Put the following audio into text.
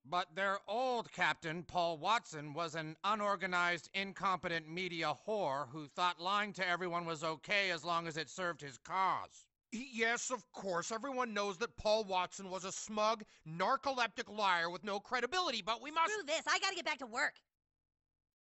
But their old captain, Paul Watson, was an unorganized, incompetent media whore who thought lying to everyone was okay as long as it served his cause. Yes, of course, everyone knows that Paul Watson was a smug, narcoleptic liar with no credibility, but we must. Screw this, I gotta get back to work.